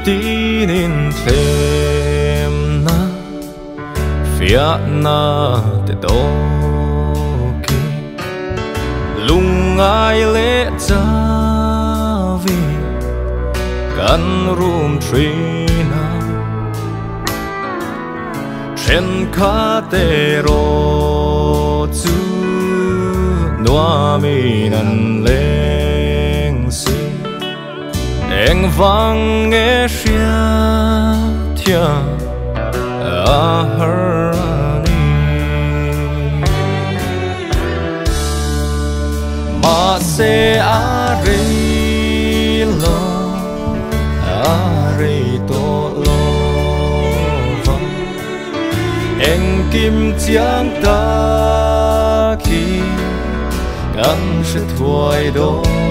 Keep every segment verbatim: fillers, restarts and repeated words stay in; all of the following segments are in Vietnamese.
tinin thêm na phía na te do ki lung ai lệ cha vi kan room trina chen kha te ro chu noa mi nan leng si eng vang nghe xia thia a harani ma se a re lo a re to lo va eng kim chiang ta khi gan sẽ thuai đó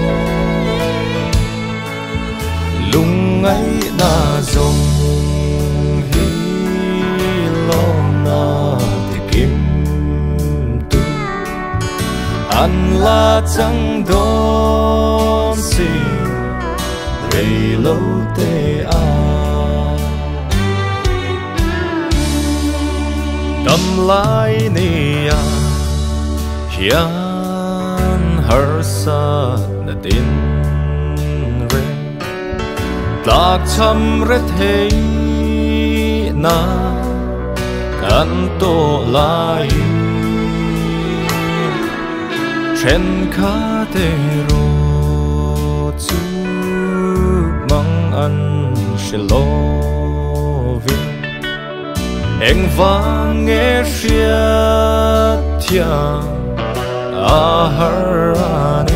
lung ấy na dòng hi lo na thì kim tu an la chẳng đón si rây lâu tê a tâm lại ni a hian har sa na tin lạc chăm rất thấy na can to lại trên khá tê ro chu mang ăn sẽ lo vi em vang nghe xia thia a harani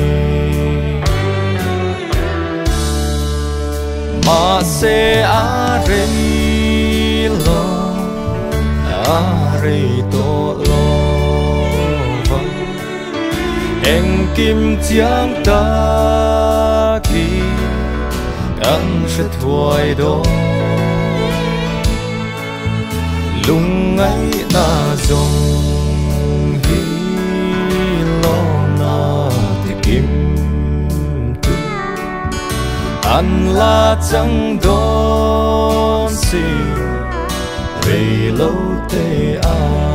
ma se a re lo a re to lo va eng kim chiang ta ki kan sẽ thuai đó lung ấy na dòng hi lo na thì kim an la chẳng đón si về lâu tê a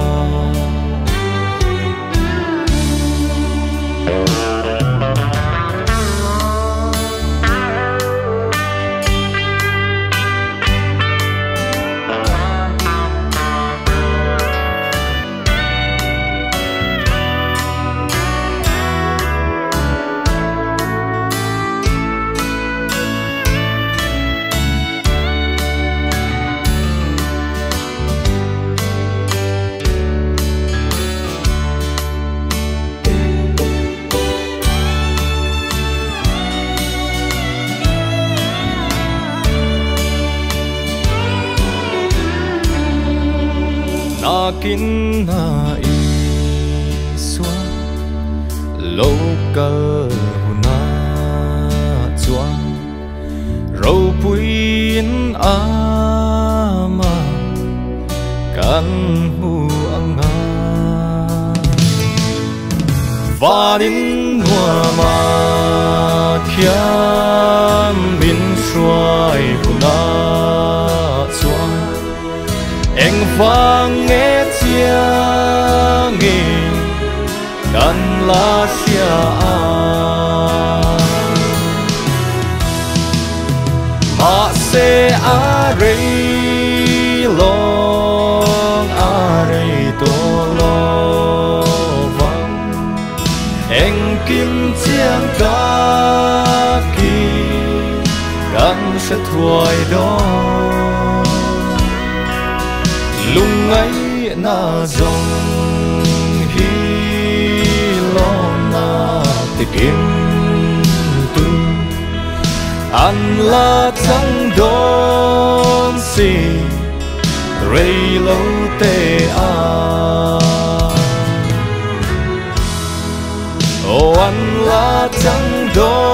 na kin na i xóa lâu cơ na chua râu puin a ma kan mu ang a và đến hoa ma khiam bin xoay na chua anh vang nghe tiếng nghe gan la xia ma se a re long a re to lo vang anh kim chiang ta ki gan sẽ thuai đó lung ấy na dòng hi lo na te kim tu an la chẳng đón si rây lâu tê a o an la chẳng đón